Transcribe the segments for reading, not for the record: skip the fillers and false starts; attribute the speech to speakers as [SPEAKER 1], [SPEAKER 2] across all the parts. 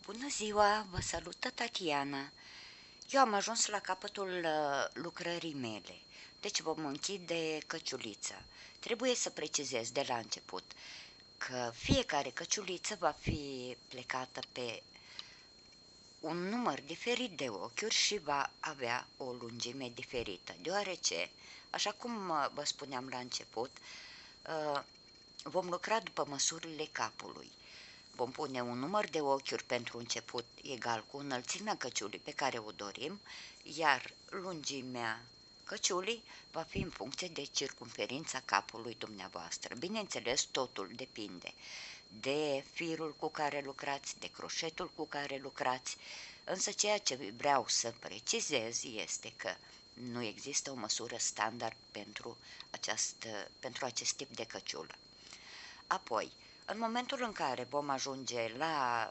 [SPEAKER 1] Bună ziua, vă salută Tatiana. Eu am ajuns la capătul lucrării mele, deci vom închide căciulița. Trebuie să precizez de la început că fiecare căciuliță va fi plecată pe un număr diferit de ochiuri și va avea o lungime diferită, deoarece, așa cum vă spuneam la început, vom lucra după măsurile capului. Vom pune un număr de ochiuri pentru început egal cu înălțimea căciulii pe care o dorim, iar lungimea căciulii va fi în funcție de circumferința capului dumneavoastră. Bineînțeles, totul depinde de firul cu care lucrați, de croșetul cu care lucrați, însă ceea ce vreau să precizez este că nu există o măsură standard pentru acest tip de căciulă. Apoi, în momentul în care vom ajunge la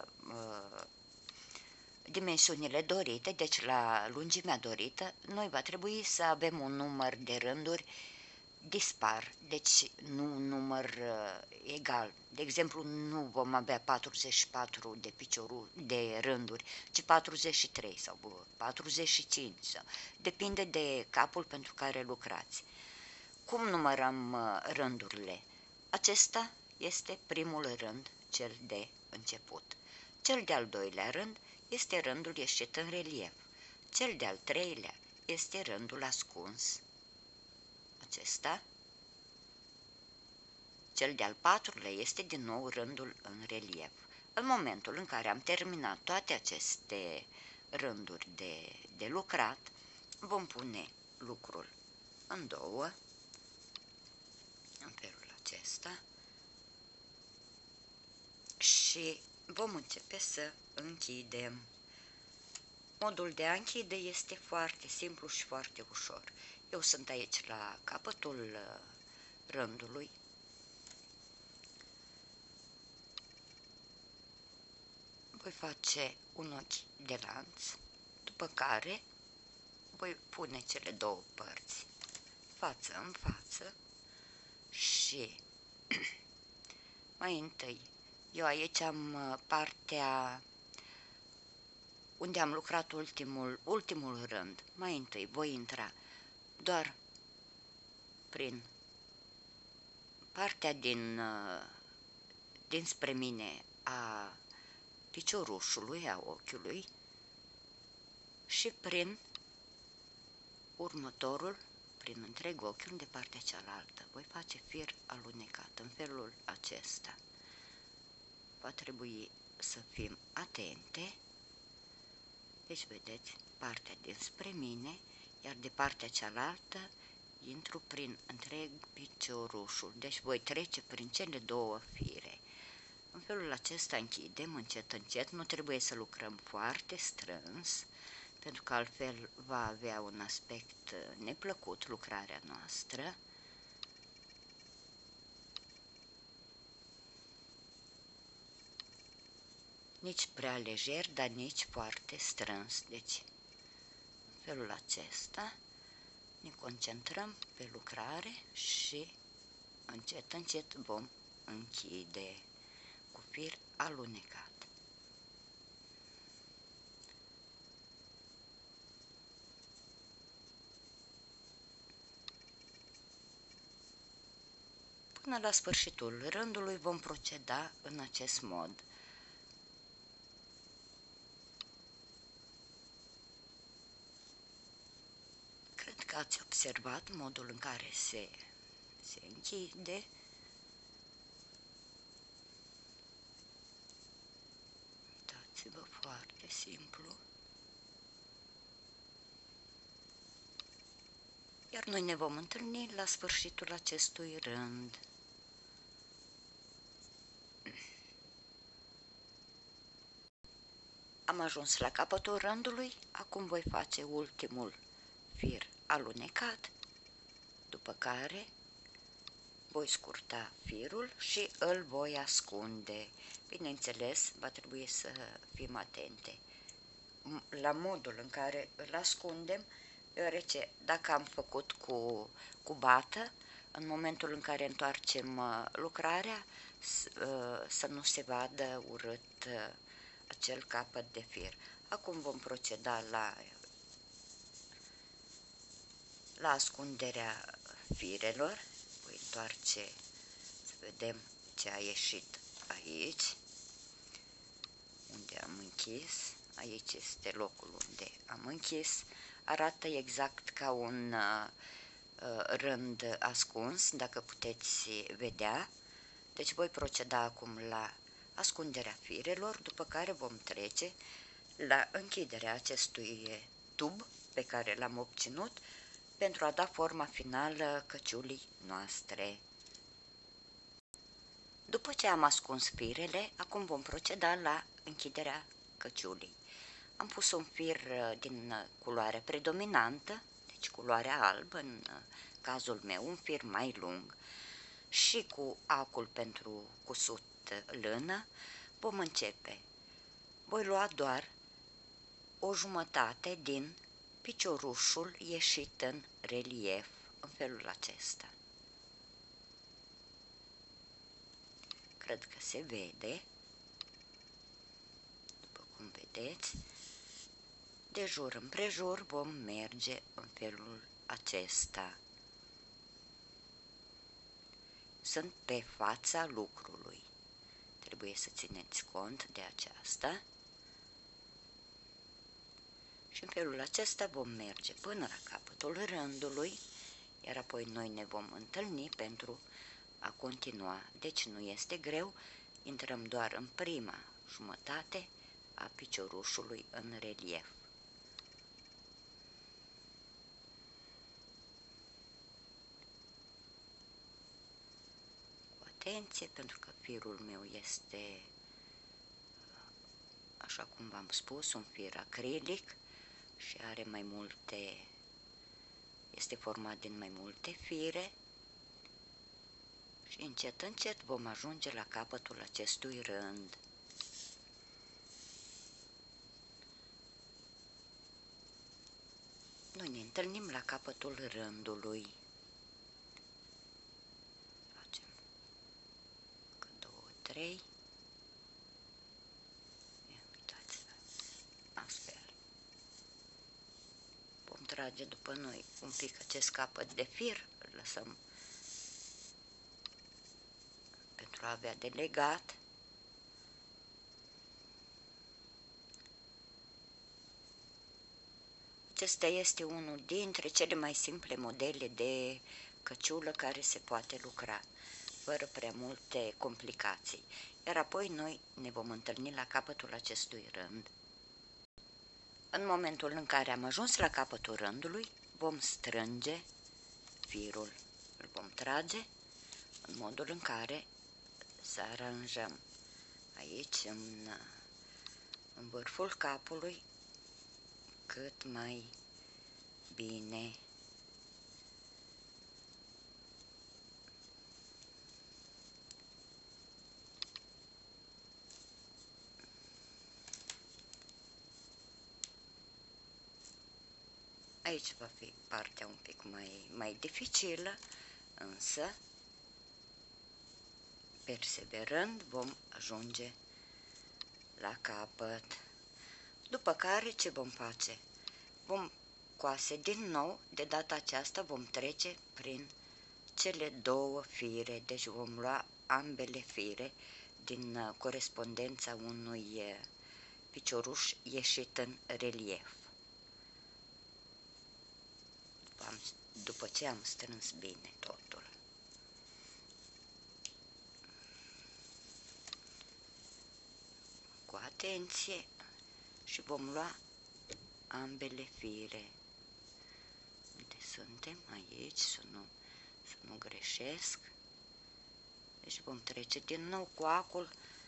[SPEAKER 1] dimensiunile dorite, deci la lungimea dorită, noi va trebui să avem un număr de rânduri dispar, deci nu un număr egal. De exemplu, nu vom avea 44 de rânduri, ci 43 sau 45, sau, depinde de capul pentru care lucrați. Cum numărăm rândurile? Acesta este primul rând, cel de început. Cel de-al doilea rând este rândul ieșit în relief. Cel de-al treilea este rândul ascuns. Acesta. Cel de-al patrulea este din nou rândul în relief. În momentul în care am terminat toate aceste rânduri de lucrat, vom pune lucrul în două, în felul acesta, și vom începe să închidem. Modul de a închide este foarte simplu și foarte ușor. Eu sunt aici la capătul rândului. Voi face un ochi de lanț, după care voi pune cele două părți față în față și mai întâi eu aici am partea unde am lucrat ultimul rând. Mai întâi voi intra doar prin partea dinspre mine a piciorușului, a ochiului, și prin următorul, prin întreg ochiul de partea cealaltă. Voi face fir alunecat în felul acesta. Va trebui să fim atente. Deci, vedeți, partea dinspre mine, iar de partea cealaltă intru prin întreg piciorușul. Deci voi trece prin cele două fire. În felul acesta închidem încet, încet. Nu trebuie să lucrăm foarte strâns, pentru că altfel va avea un aspect neplăcut lucrarea noastră. Nici prea lejer, dar nici foarte strâns. Deci, în felul acesta ne concentrăm pe lucrare și încet, încet vom închide cu fir alunecat. Până la sfârșitul rândului vom proceda în acest mod. Cred că ați observat modul în care se închide. Uitați-vă, foarte simplu. Iar noi ne vom întâlni la sfârșitul acestui rând. Am ajuns la capătul rândului, acum voi face ultimul fir alunecat, după care voi scurta firul și îl voi ascunde. Bineînțeles, va trebui să fim atente la modul în care îl ascundem, deoarece dacă am făcut cu bată, în momentul în care întoarcem lucrarea, să nu se vadă urât acel capăt de fir. Acum vom proceda la ascunderea firelor. Voi întoarce să vedem ce a ieșit aici, unde am închis. Aici este locul unde am închis. Arată exact ca un rând ascuns, dacă puteți vedea. Deci voi proceda acum la ascunderea firelor, după care vom trece la închiderea acestui tub pe care l-am obținut pentru a da forma finală căciulii noastre. După ce am ascuns firele, acum vom proceda la închiderea căciulii. Am pus un fir din culoare predominantă, deci culoarea albă, în cazul meu, un fir mai lung, și cu acul pentru cusut lână vom începe. Voi lua doar o jumătate din piciorușul ieșit în relief, în felul acesta. Cred că se vede, după cum vedeți. De jur împrejur vom merge în felul acesta. Sunt pe fața lucrului. Trebuie să țineți cont de aceasta. Și în felul acesta vom merge până la capătul rândului, iar apoi noi ne vom întâlni pentru a continua. Deci nu este greu, intrăm doar în prima jumătate a piciorușului în relief. Cu atenție, pentru că firul meu este, așa cum v-am spus, un fir acrilic și are mai multe, este format din mai multe fire. Și încet, încet vom ajunge la capătul acestui rând. Noi ne întâlnim la capătul rândului. Facem 2, 3. Uitați-vă, astfel. Vom trage după noi un pic acest capăt de fir, îl lăsăm pentru a avea de legat. Acesta este unul dintre cele mai simple modele de căciulă care se poate lucra, fără prea multe complicații. Iar apoi noi ne vom întâlni la capătul acestui rând. În momentul în care am ajuns la capătul rândului, vom strânge firul. Îl vom trage în modul în care să aranjăm aici, în vârful capului, cât mai bine. Aici va fi partea un pic mai dificilă, însă, perseverând, vom ajunge la capăt. După care, ce vom face? Vom coase din nou, de data aceasta vom trece prin cele două fire, deci vom lua ambele fire din corespondența unui picioruș ieșit în relief. După ce am strâns bine totul. Cu atenție și vom lua ambele fire. Unde suntem? Aici, să nu greșesc. Deci vom trece din nou cu acul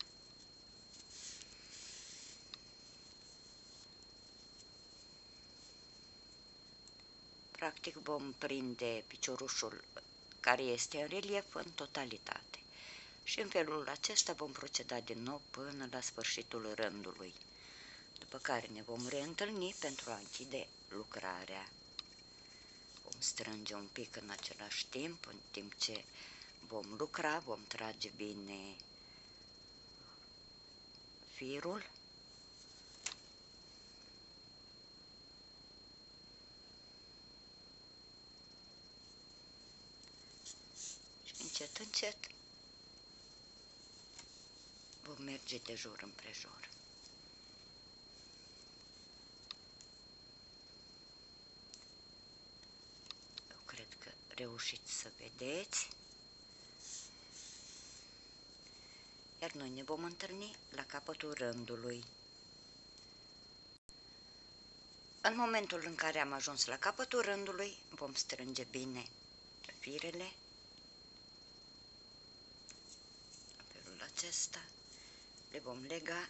[SPEAKER 1] practic vom prinde piciorușul care este în relief în totalitate. Și în felul acesta vom proceda din nou până la sfârșitul rândului, după care ne vom reîntâlni pentru a închide lucrarea. Vom strânge un pic în același timp, în timp ce vom lucra, vom trage bine firul încet, încet vom merge de jur împrejur. Eu cred că reușiți să vedeți. Iar noi ne vom întâlni la capătul rândului. În momentul în care am ajuns la capătul rândului, vom strânge bine firele, în felul acesta, le vom lega,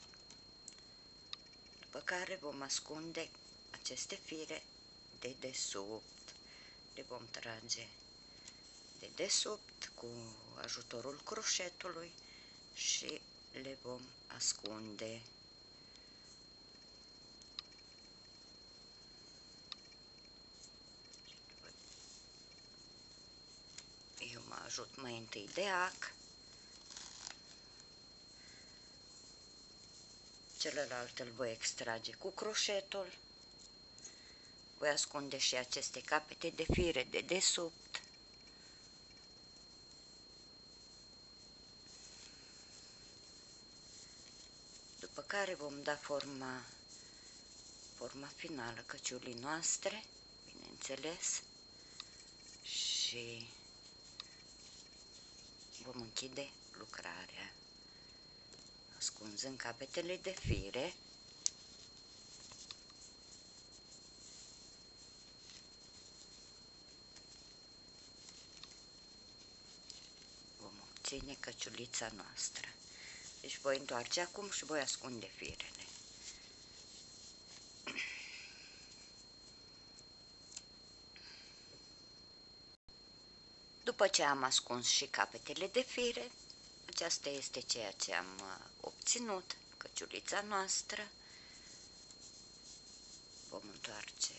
[SPEAKER 1] după care vom ascunde aceste fire de desubt. Le vom trage de desubt cu ajutorul croșetului și le vom ascunde. Eu mă ajut mai întâi de ac, celălalt îl voi extrage cu croșetul, voi ascunde și aceste capete de fire de desubt. După care vom da forma finală căciulii noastre, bineînțeles, și vom închide lucrarea, ascunzând capetele de fire. Vom obține căciulița noastră. Deci voi întoarce acum și voi ascunde firele. După ce am ascuns și capetele de fire, aceasta este ceea ce am obținut, căciulița noastră. Vom întoarce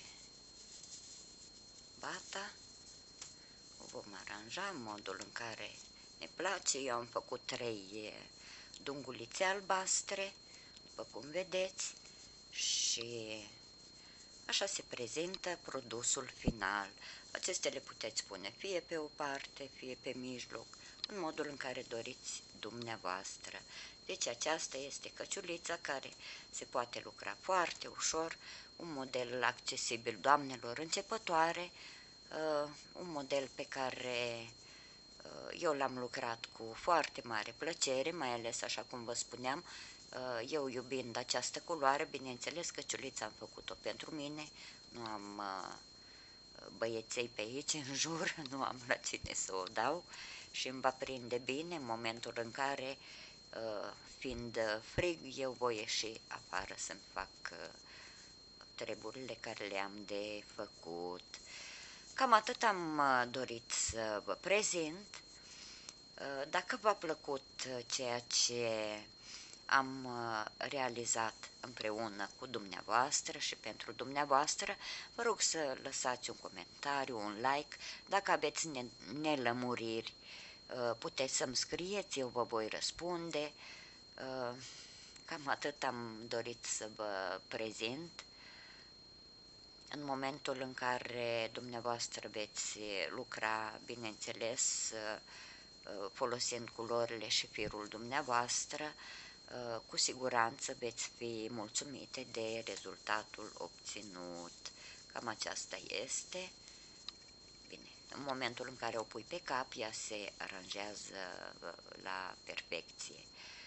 [SPEAKER 1] bata, o vom aranja în modul în care ne place. Eu am făcut 3 dungulițe albastre, după cum vedeți, și așa se prezintă produsul final. Acestea le puteți pune fie pe o parte, fie pe mijloc, în modul în care doriți dumneavoastră. Deci aceasta este căciulița care se poate lucra foarte ușor, un model accesibil doamnelor începătoare, un model pe care eu l-am lucrat cu foarte mare plăcere, mai ales, așa cum vă spuneam, eu iubind această culoare, bineînțeles, căciulița am făcut-o pentru mine, nu am băieței pe aici în jur, nu am la cine să o dau și îmi va prinde bine în momentul în care, fiind frig, eu voi ieși afară să-mi fac treburile care le-am de făcut. Cam atât am dorit să vă prezint. Dacă v-a plăcut ceea ce am realizat împreună cu dumneavoastră și pentru dumneavoastră, vă rog să lăsați un comentariu, un like. Dacă aveți nelămuriri, puteți să-mi scrieți, eu vă voi răspunde. Cam atât am dorit să vă prezint. În momentul în care dumneavoastră veți lucra, bineînțeles, folosind culorile și firul dumneavoastră, cu siguranță veți fi mulțumite de rezultatul obținut. Cam aceasta este. Bine, în momentul în care o pui pe cap, ea se aranjează la perfecție.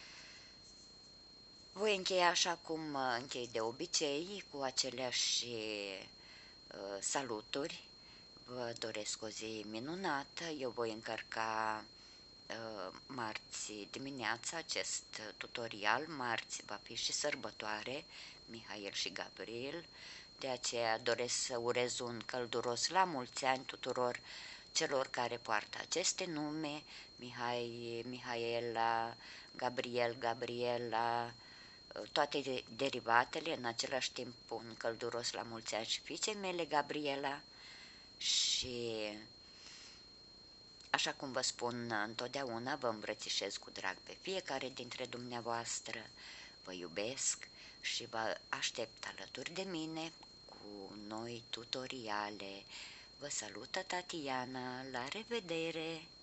[SPEAKER 1] Voi încheia așa cum închei de obicei, cu aceleași saluturi. Vă doresc o zi minunată. Eu voi încărca marți dimineața acest tutorial. Marți va fi și sărbătoare, Mihail și Gabriel, de aceea doresc să urez un călduros la mulți ani tuturor celor care poartă aceste nume, Mihai, Mihaela, Gabriel, Gabriela, toate derivatele. În același timp un călduros la mulți ani și fiicei mele, Gabriela, și așa cum vă spun întotdeauna, vă îmbrățișez cu drag pe fiecare dintre dumneavoastră, vă iubesc și vă aștept alături de mine cu noi tutoriale. Vă salută Tatiana, la revedere!